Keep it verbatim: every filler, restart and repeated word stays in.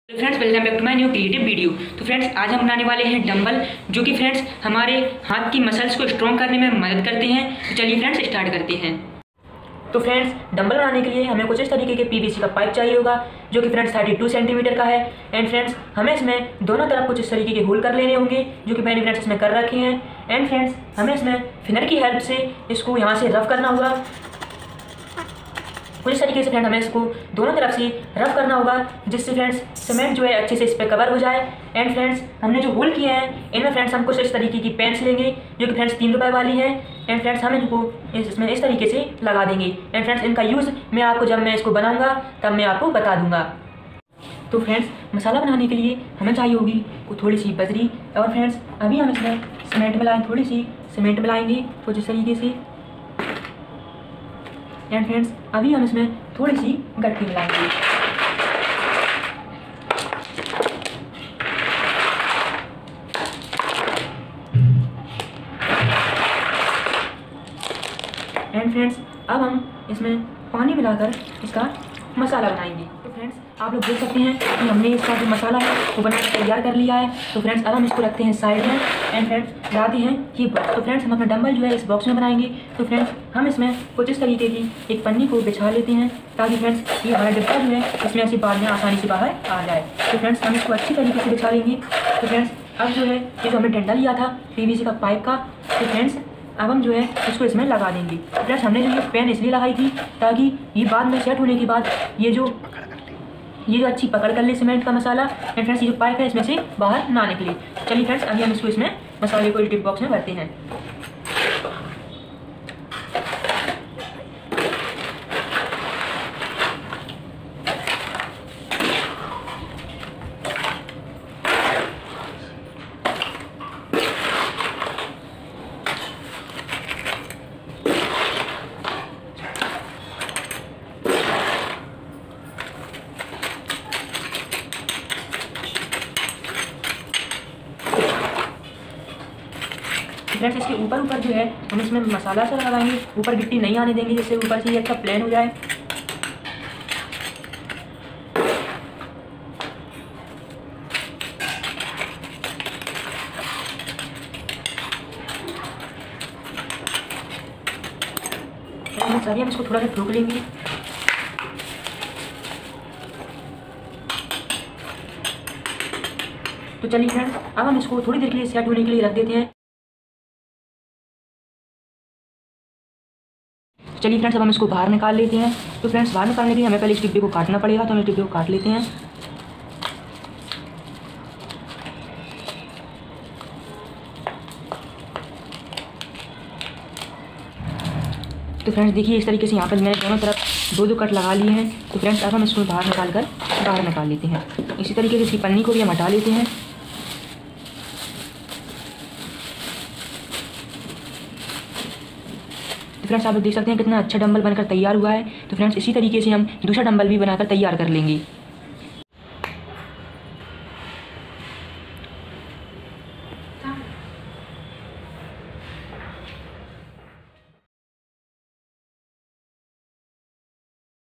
तो friends welcome back to my new creative video. तो friends आज हम बनाने वाले हैं डंबल, जो कि फ्रेंड्स हमारे हाथ की मसल्स को स्ट्रॉन्ग करने में मदद करते हैं। तो चलिए फ्रेंड्स स्टार्ट करते हैं। तो फ्रेंड्स डंबल बनाने के लिए हमें कुछ इस तरीके के पीवीसी का पाइप चाहिए होगा, जो कि फ्रेंड्स थर्टी टू सेंटीमीटर का है। एंड फ्रेंड्स हमें इसमें दोनों तरफ कुछ इस तरीके के होल कर लेने होंगे, जो कि मैंने फ्रेंड्स इसमें कर रखे हैं। एंड फ्रेंड्स हमें इसमें फिनर की हेल्प से इसको यहाँ से रफ करना होगा। कुछ इस तरीके से फ्रेंड हमें इसको दोनों तरफ से रफ करना होगा, जिससे फ्रेंड्स सीमेंट जो है अच्छे से इस पर कवर हो जाए। एंड फ्रेंड्स हमने जो होल किए हैं इनमें फ्रेंड्स हम कुछ इस तरीके की पेंस लेंगे, जो कि फ्रेंड्स तीन रुपए वाली है। एंड फ्रेंड्स हम इनको इसमें इस तरीके से लगा देंगे। एंड फ्रेंड्स इनका यूज़ मैं आपको जब मैं इसको बनाऊंगा तब मैं आपको बता दूंगा। तो फ्रेंड्स मसाला बनाने के लिए हमें चाहिए होगी थोड़ी सी बजरी। और फ्रेंड्स अभी हम इसमें सीमेंट मिलाएँ थोड़ी सी सीमेंट मिलाएंगे कुछ इस तरीके से। एंड फ्रेंड्स अभी हम इसमें थोड़ी सी गट्टी मिलाएंगे। एंड फ्रेंड्स अब हम इसमें पानी मिलाकर इसका मसाला बनाएंगे। तो फ्रेंड्स आप लोग देख सकते हैं कि हमने इसका जो मसाला है वो बनाकर तैयार कर लिया है। तो फ्रेंड्स अब हम इसको रखते हैं साइड में। एंड फ्रेंड्स लाते हैं ये बॉक्स। तो फ्रेंड्स हम अपना डंबल जो है इस बॉक्स में बनाएंगे। तो फ्रेंड्स हम इसमें कुछ इस तरीके की एक पन्नी को बिछा लेते हैं, ताकि फ्रेंड्स ये हमारा डिब्बा जो है इसमें ऐसी बाद में आसानी से बाहर आ जाए। तो फ्रेंड्स हम इसको अच्छी तरीके से बिछा लेंगे। तो फ्रेंड्स अब जो है ये जो हमने डंडा लिया था पीवीसी का पाइप का, तो फ्रेंड्स अब हम जो है इसको इसमें लगा देंगे। फ्रेंड्स हमने जो ये पेन इसलिए लगाई थी ताकि ये बाद में सेट होने के बाद ये जो ये जो अच्छी पकड़ कर ले सीमेंट का मसाला। एंड फ्रेंड्स ये जो पाइप है इसमें से बाहर ना निकले। चलिए फ्रेंड्स अभी हम इसको इसमें मसाले को टिप बॉक्स में भरते हैं। फ्रेंड्स इसके ऊपर ऊपर जो है हम इसमें मसाला सा लगाएंगे, ऊपर गिट्टी नहीं आने देंगे, जिससे ऊपर से ये अच्छा प्लेन हो जाए। अभी हम इसको थोड़ा सा ठोक लेंगे। तो चलिए फ्रेंड्स अब हम इसको थोड़ी देर के लिए सेट होने के लिए रख देते हैं। चलिए फ्रेंड्स अब हम इसको बाहर निकाल लेते हैं। तो फ्रेंड्स बाहर निकालने के लिए हमें पहले इस डिब्बे को काटना पड़ेगा, तो हम इस डिब्बे को काट लेते हैं। तो फ्रेंड्स देखिए इस तरीके से यहाँ पर मैंने दोनों तरफ दो दो कट लगा लिए हैं। तो फ्रेंड्स अब हम इसको बाहर निकाल कर बाहर निकाल लेते हैं। इसी तरीके से इसकी पन्नी को भी हम हटा लेते हैं। फ्रेंड्स आप लोग देख सकते हैं कितना अच्छा डंबल बनकर तैयार हुआ है। तो फ्रेंड्स इसी तरीके से हम दूसरा डंबल भी बनाकर तैयार कर लेंगे।